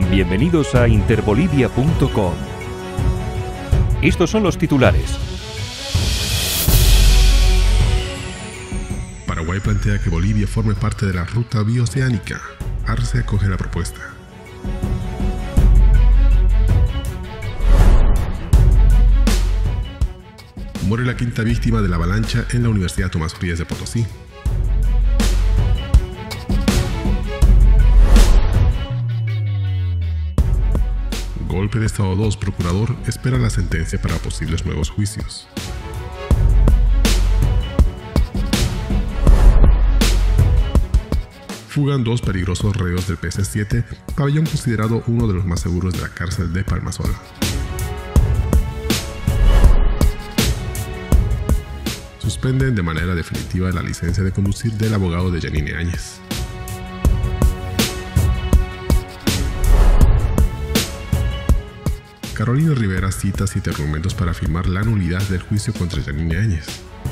Bienvenidos a interbolivia.com. Estos son los titulares. Paraguay plantea que Bolivia forme parte de la ruta bioceánica. Arce acoge la propuesta. Muere la quinta víctima de la avalancha en la Universidad Tomás Frías de Potosí. Golpe de Estado 2. Procurador espera la sentencia para posibles nuevos juicios. Fugan 2 peligrosos reos del PC-7, pabellón considerado uno de los más seguros de la cárcel de Palmasola. Suspenden de manera definitiva la licencia de conducir del abogado de Yanine Áñez. Carolina Rivera cita 7 argumentos para afirmar la nulidad del juicio contra Yanine Áñez.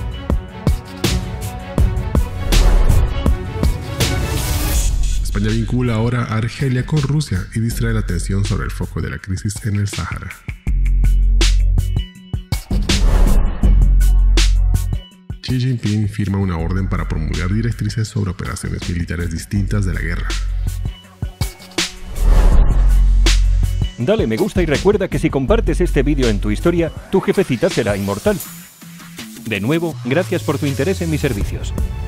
España vincula ahora a Argelia con Rusia y distrae la atención sobre el foco de la crisis en el Sáhara. Xi Jinping firma una orden para promulgar directrices sobre operaciones militares distintas de la guerra. Dale me gusta y recuerda que si compartes este vídeo en tu historia, tu jefecita será inmortal. De nuevo, gracias por tu interés en mis servicios.